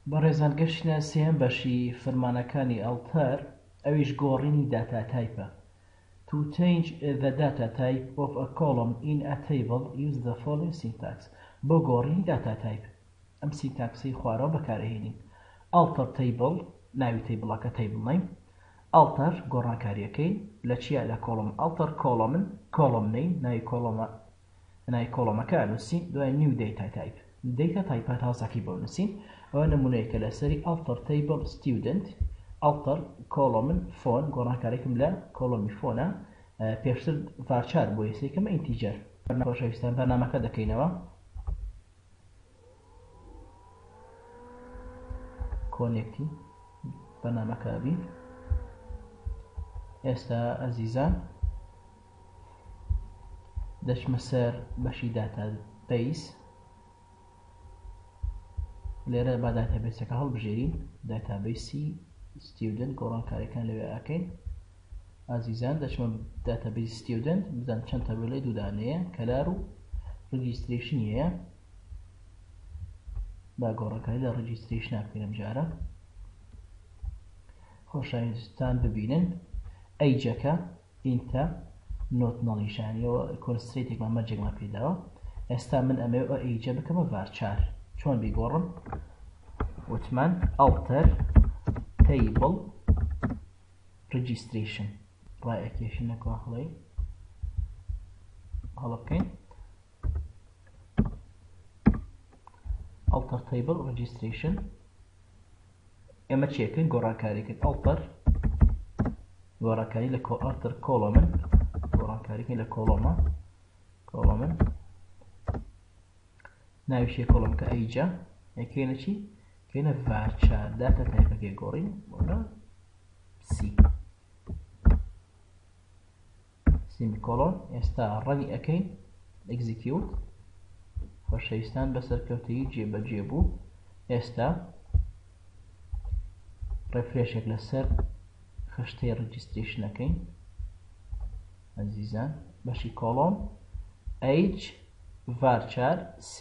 بەڕێزان گەشتە سێم بەشی فەرمانەکانی ئەڵتەر ئەویش گۆڕینی داتا تایپە. To change the data type of a column in a table use the following syntax. بۆ گۆڕینی data type ئەم سینتاکسی خوارەوە بەکارهێنین. alter table ناوی تیبڵەکە table name alter گۆڕانکاریەکەی لە چیە لە column alter column name ناوی کۆڵۆمەکە نووسین دوای new data type data type هاوساکی بۆ نووسین ئەوە نمونەیەکە لەسەری alter table student alter column phone گۆڕانکاریەکەم لە کۆڵۆمی فۆنە پێشتر varchar بۆ یەسێکەمە integer خۆشەویستان بەرنامەکە دەکەینەوە کۆنێکتی بەرنامەکە بین ئێستا ئەزیزان دەچمە سەر بەشی داتابیس لێرە با داتابیسەکە هەڵبژێرین داتابیسی student گۆڕانکاریەکان لەوێ ئەکەین ئازیزان دەچمە داتابیس student بزان چەند تەبلەی دوودانەیە کەلار و ڕجیستریشنیەیە با گۆڕانکاری لە ڕجیستریشن بکەین جارە خۆشەویستان ببینن ئەیجەکە ئینتە نۆت نەڵیشانیەوە کۆنستریتێکمان مەرجێکمان پێداوە ئێستا من ئەمەوێ ئەیجە بکەمە varchar چۆن بیگۆڕم وتمان alter table registration ڕایەکێشینەکەوە هەڵە بکەین alter table registration ئێمە چیەکەین گۆڕانکاریەکەین alter گۆڕانکاری لە alter column گۆڕانکاریەکەین لە کۆڵۆمن ناویشیە کۆڵۆمەکە ئەیجا ئەکەینە چی کەینە varchar داتا تایپەکەی گۆڕین بۆنە سی سیمیکۆلۆن ئێستا ڕەنی ئەکەین execute خۆشەویستان بەسەرکەوتەیی جێبەجێ بوو ئێستا ڕێفرێشێک لەسەر خشتەی ڕجیستریشنەکەین ئەزیزان بەشی کۆڵۆم age varchar c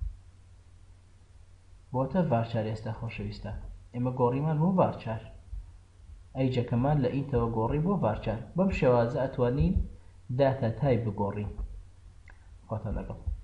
بۆتە varchar ئێستا خۆشەویستە ئێمە گۆڕیمان بۆ varchar ئەیجەکەمان لە ئینتەوە گۆڕی بۆ varchar بەم شێوازە ئەتوانین داتا تایپ بگۆڕین خۆتە لەگەڵ